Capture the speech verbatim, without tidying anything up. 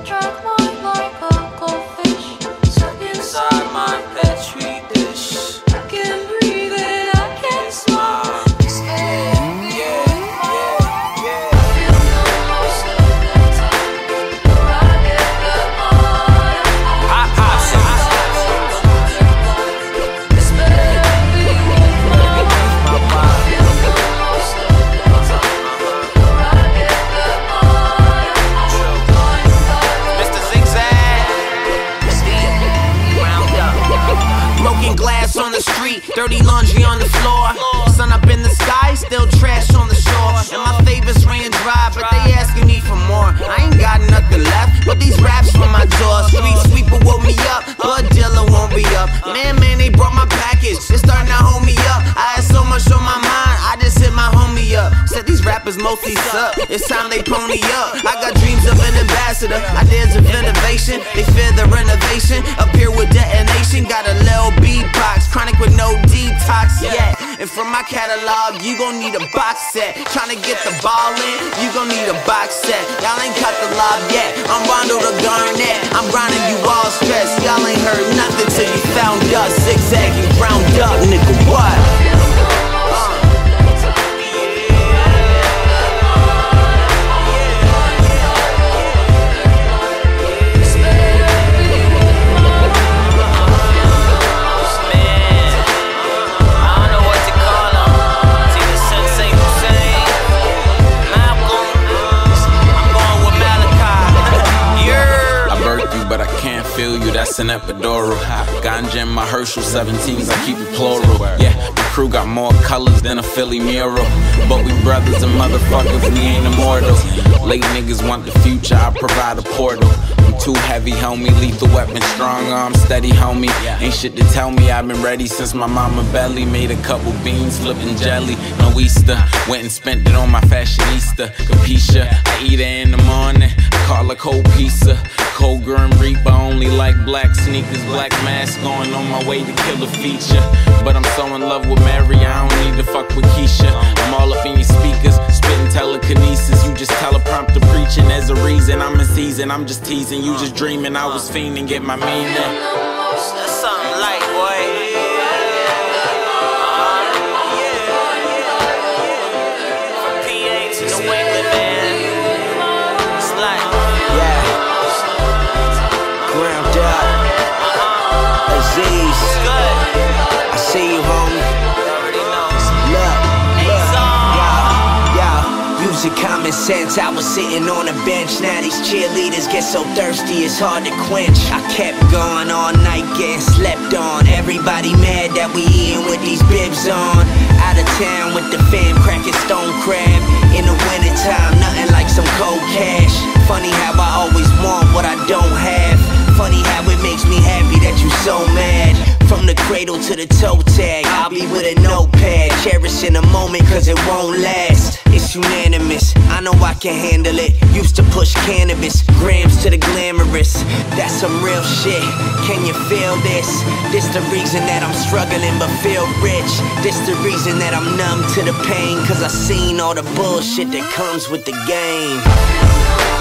Drag mine like a goldfish, stuck inside my petri dish. I can't breathe it, I can't smile. This air, yeah, yeah, yeah. I feel the most of the time where I get the honor. Hot, hot, it's better be with my mind. I feel the most of the time where I get the honor. Mister Zigzag, round up. Broken glass on the street, dirty laundry on the floor. Sun up in the sky, still trash on the shore. And my favorites ran dry, but they asking me for more. I ain't got nothing left, but these raps from my door. Street sweeper woke me up, blood dealer won't be up. Man, man, they brought my package, it's starting to hold me up. I had so much on my mind, I just hit my homie up. Said these rappers mostly suck, it's time they pony up. I got dreams of an ambassador, ideas of innovation. They fear the renovation, up here with detonation. Got a little beatbox, chronic with no detox yet. And from my catalog, you gon' need a box set. Tryna get the ball in, you gon' need a box set. Y'all ain't cut the lob yet, I'm Rondo the Garnett. I'm grinding you all stress, y'all ain't heard nothing till you found us. Zigzagging ground up, nigga, what? But I can't feel you, that's an epidural. Ganja in my Herschel seventeens, I keep it plural. Yeah, the crew got more colors than a Philly mural. But we brothers and motherfuckers, we ain't immortal. Late niggas want the future, I provide a portal. I'm too heavy, homie, lethal weapon, strong arm, steady, homie. Ain't shit to tell me, I've been ready since my mama belly. Made a couple beans, flipping jelly, no Easter. Went and spent it on my fashionista, Capisha. I eat her in the morning, I call her cold pizza. Cold Grim Reaper, only like black sneakers, black mask, going on my way to kill a feature. But I'm so in love with Mary, I don't need to fuck with Keisha. I'm all up in your speakers, spitting telekinesis. You just teleprompter preaching, there's a reason I'm in season. I'm just teasing, you just dreaming, I was fiending, get my meaning. That's something light, boy. From P A to New England, man. It's like, yeah. Ground up, Aziz, I see you, homie. Look, look, y'all, y'all, using common sense. I was sitting on a bench, now these cheerleaders get so thirsty it's hard to quench. I kept going all night, getting slept on. Everybody mad that we eating with these bibs on. Out of town with the fam, cracking stone crab. In the wintertime, nothing like some cold cash. Funny how I always want what I don't have. Funny how it makes me happy that you so mad. From the cradle to the toe tag, I'll be with a notepad, cherishing the moment cause it won't last. It's unanimous, I know I can handle it. Used to push cannabis, grams to the glamorous. That's some real shit, can you feel this? This the reason that I'm struggling but feel rich. This the reason that I'm numb to the pain, cause I seen all the bullshit that comes with the game.